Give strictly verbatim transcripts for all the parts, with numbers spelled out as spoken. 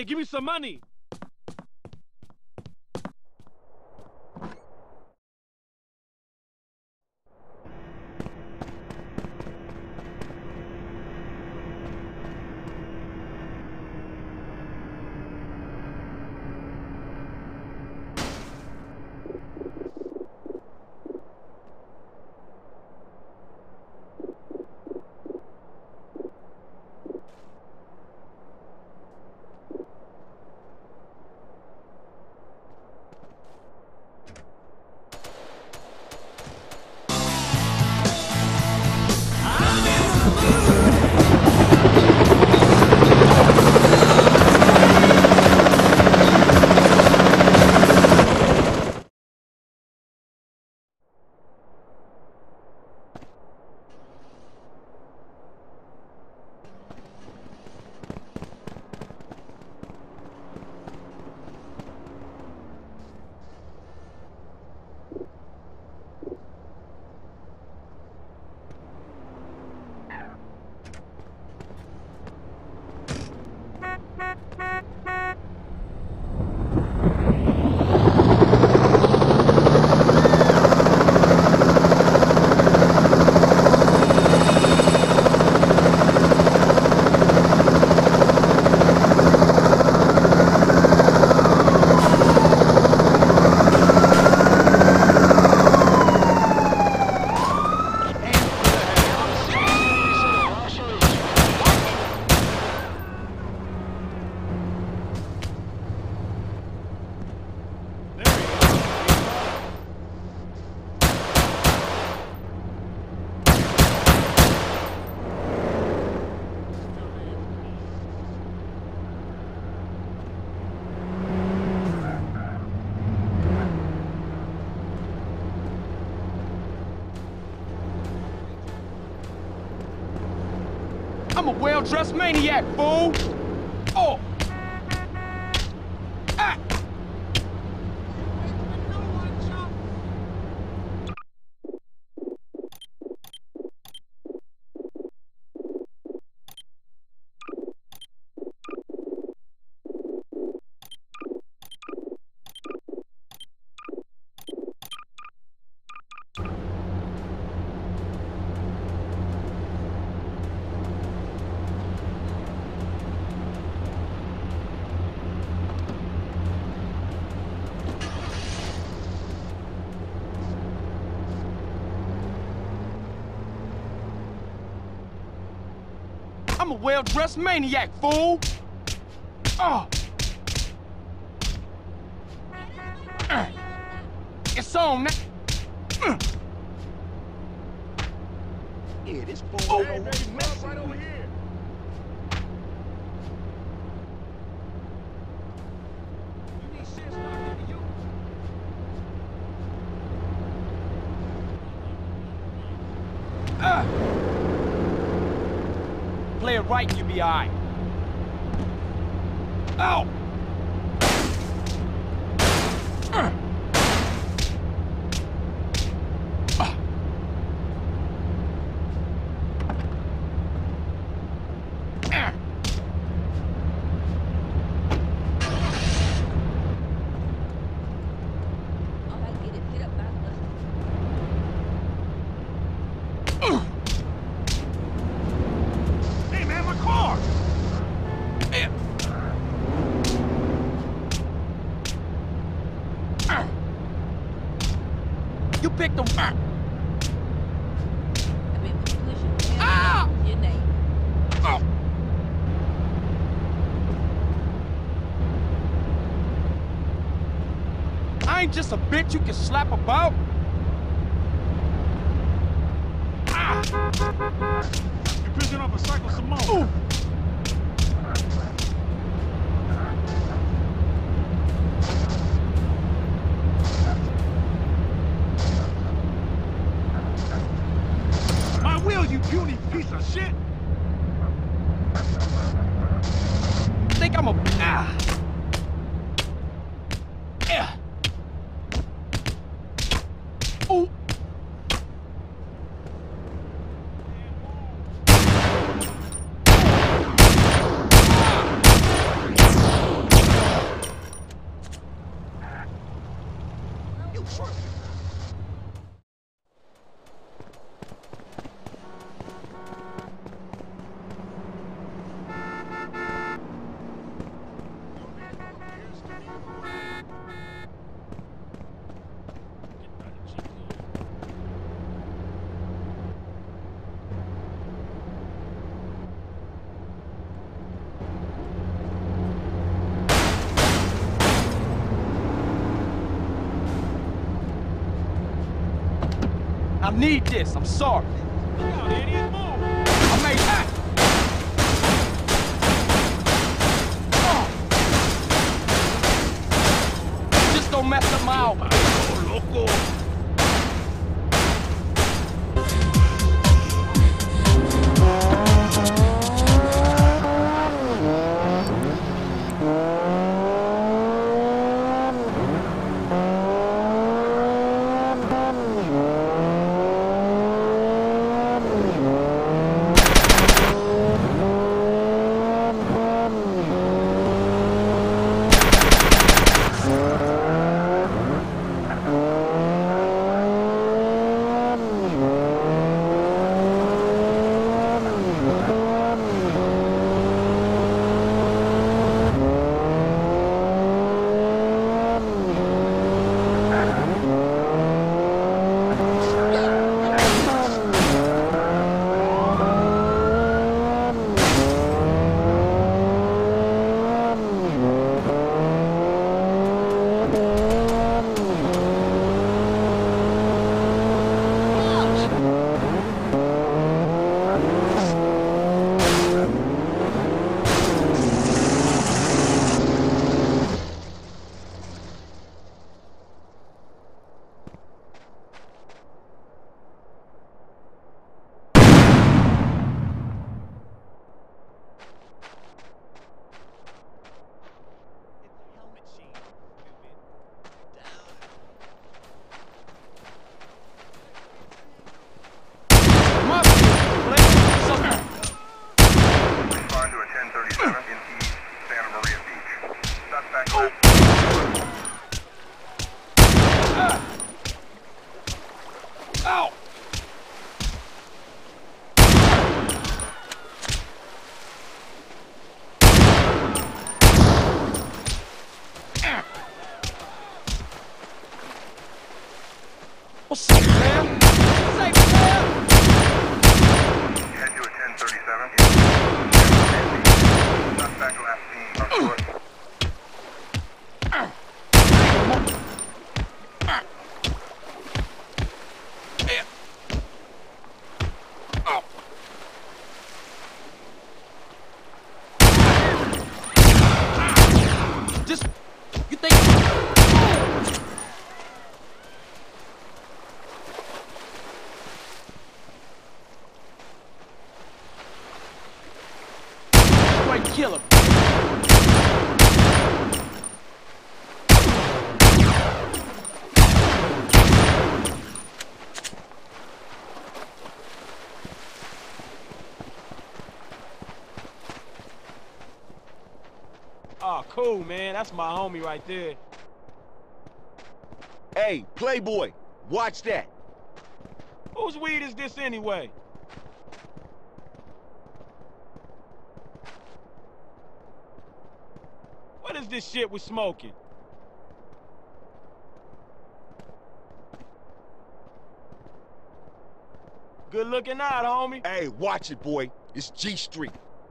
Hey, give me some money. I'm a well-dressed maniac, fool! Oh! Ah! I'm a well-dressed maniac, fool! Oh! Uh. It's on now! Uh. Yeah, this fool Oh. right over here. You need shit stuck into you. Uh. Play it right and you be all right. Ow! Uh. Uh. Uh. Hey, man, my car! Yeah. Uh. You picked the... Uh. Ah! Oh. I ain't just a bitch you can slap about. Ah! You're pissing off a cycle some more. Ooh. My wheel, you puny piece of shit! Think I'm a... Ah! Yeah. Ooh. I need this, I'm sorry. Look out, idiot, move! I made that! Oh. Just don't mess up my album. Oh, loco! What's up, man? Say, man! Head to a ten thirty-seven. Suspect last seen on shore. Just, you think... Straight killer. Oh, cool, man. That's my homie right there. Hey, Playboy, watch that. Whose weed is this anyway? What is this shit we're smoking? Good looking out, homie. Hey, watch it, boy. It's G Street.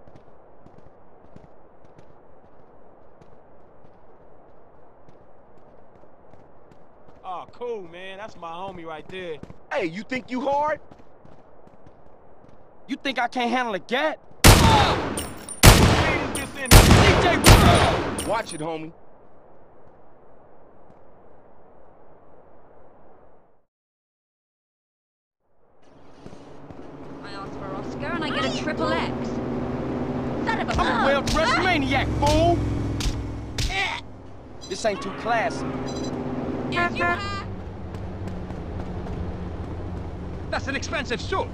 Oh, cool, man. That's my homie right there. Hey, you think you hard? You think I can't handle a gat? Whose weed is this anyway? D J Bro! Watch it, homie. I asked for Oscar and I get a triple X. Son of a I'm a well-dressed maniac, fool! This ain't too classy. If you That's an expensive suit.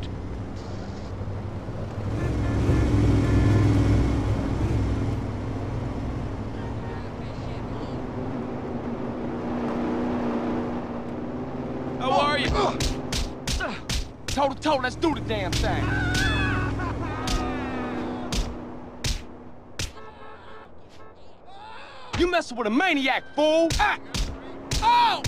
How are you? Toe to toe, let's do the damn thing. You mess messing with a maniac, fool! Ah! Oh!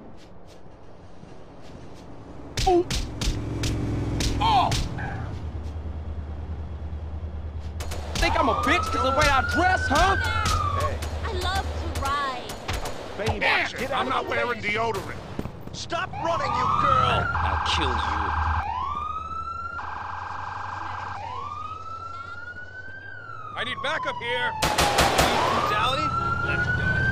Ooh. Oh! Think I'm a bitch because of the way I dress, huh? I love to ride. Baby, get out I'm of not my wearing face. deodorant. Stop running, you girl! I'll kill you. I need backup here. Brutality? Let's do it.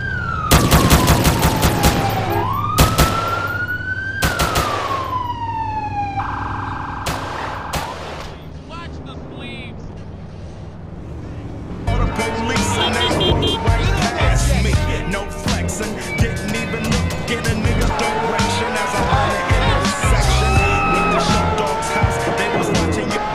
Watch the sleeves. All the police and they rolled right past me. No flexing, didn't even look in a nigga's direction as I'm on the intersection. With the show dog's house, they was watching you.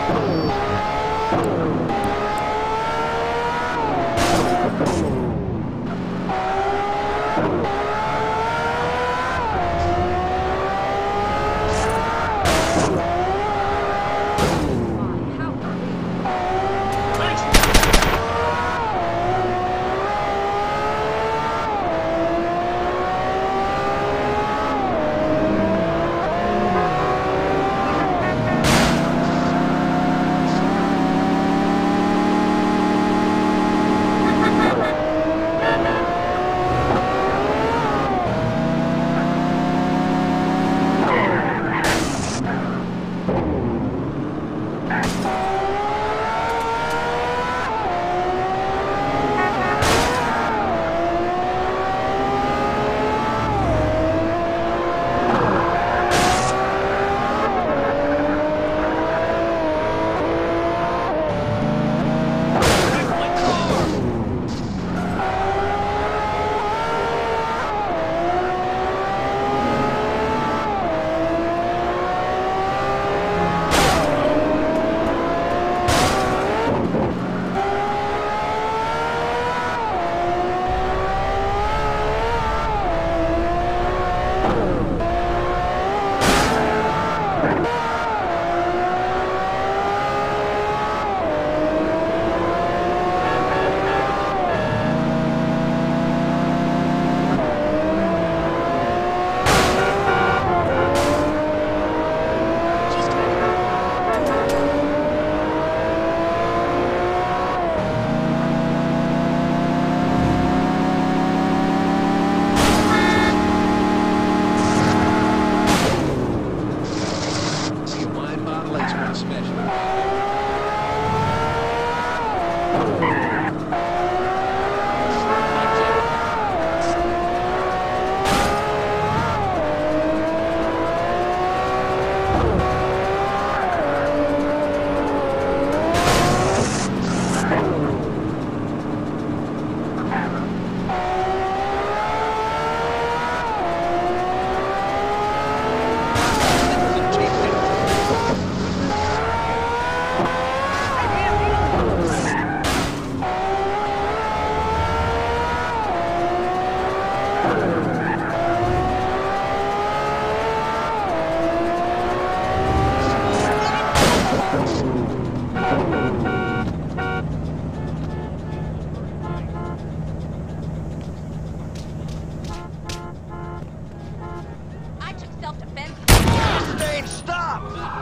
I took self-defense. Dave, stop!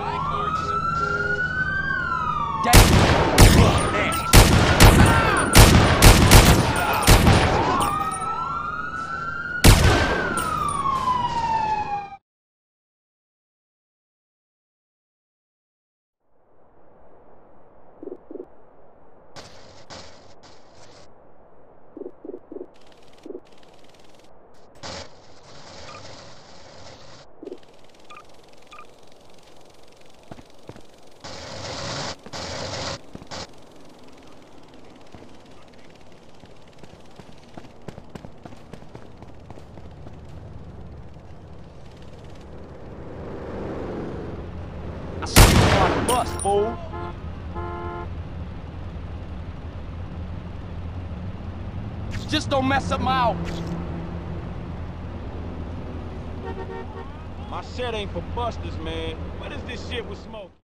I see you on the bus, fool. Just don't mess up my outfit. My set ain't for busters, man. What is this shit with smoke?